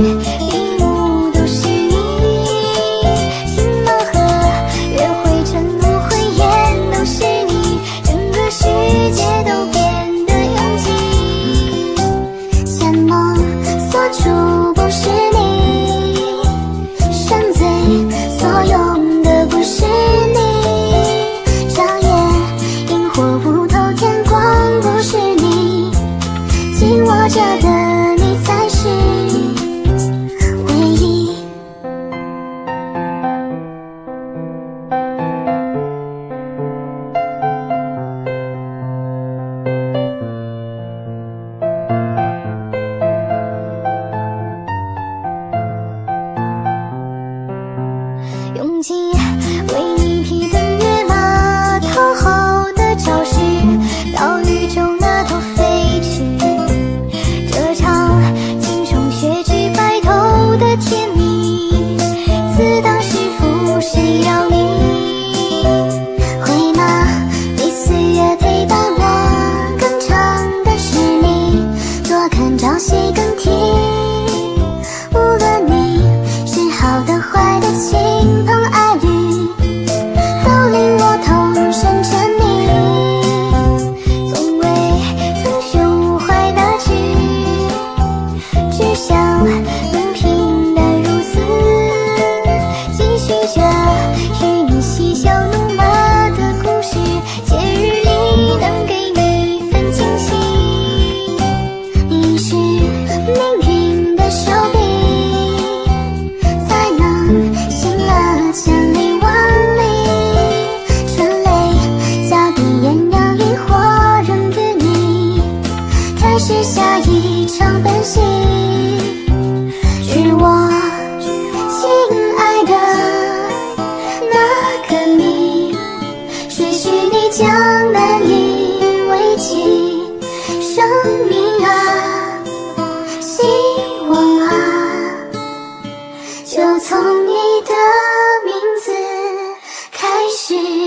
一幕都是你，心盲盒、约会承诺、婚宴都是你，整个世界都变得拥挤。线梦锁住不是你，沉醉所用的不是你，长夜萤火不透天光不是你，紧握着的你才是唯一。用尽为你披登越马头后的潮湿，到宇宙那头飞去。这场惊悚血脂白头的甜蜜，自当是负谁要你？回马被岁月陪伴了，更长的是你，多看朝夕更替。无论你是好的坏的，亲朋爱侣都令我投身沉溺，从未曾胸怀大志，只想能平淡如此，继续着与你嬉笑怒骂的故事，节日里能给你一份惊喜。你是命运的手笔，才能醒了千里万里，春雷交地艳阳与火人与你，开始下一场奔袭。是我亲爱的那个你，也许你将难以为继，生命啊，希望啊，就从你的名字开始。